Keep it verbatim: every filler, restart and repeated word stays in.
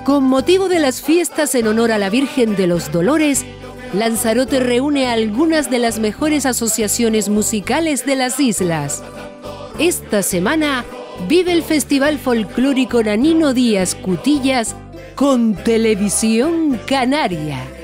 Con motivo de las fiestas en honor a la Virgen de los Dolores, Lanzarote reúne a algunas de las mejores asociaciones musicales de las islas. Esta semana vive el Festival Folclórico Nanino Díaz Cutillas con Televisión Canaria.